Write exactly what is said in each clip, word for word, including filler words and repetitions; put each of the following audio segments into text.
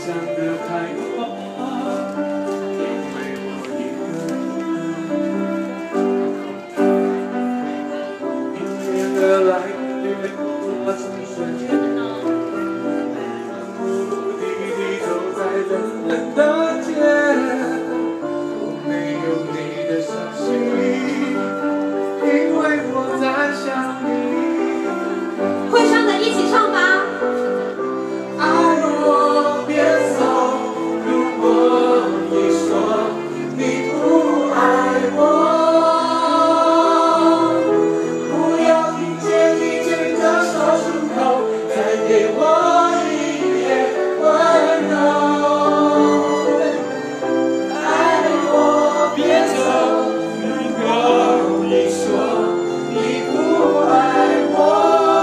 想得太快，因为我一个人。迎面而来的雨，我从瞬间，目的地走在冷冷的街，我没有你的伤心，因为我在想你。 会唱的一起唱吧。 爱我别走，如果你说你不爱我，不要听见你真的说出口，再给我一点温柔。爱我别走，如果你说你不爱我。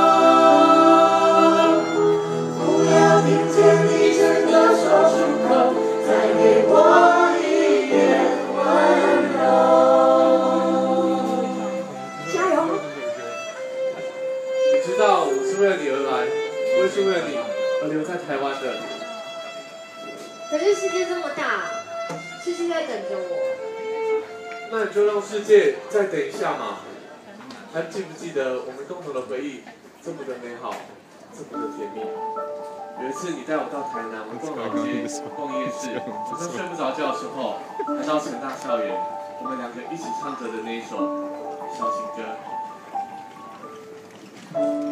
知道我是为了你而来，我也是为了你而留在台湾的。 可是世界这么大，世界在等着我。 那你就让世界再等一下嘛。还记不记得我们共同的回忆这么的美好，这么的甜蜜？有一次你带我到台南，我们逛老街、逛夜市，晚上睡不着觉的时候，来到成大校园，我们两个一起唱着的那一首小情歌。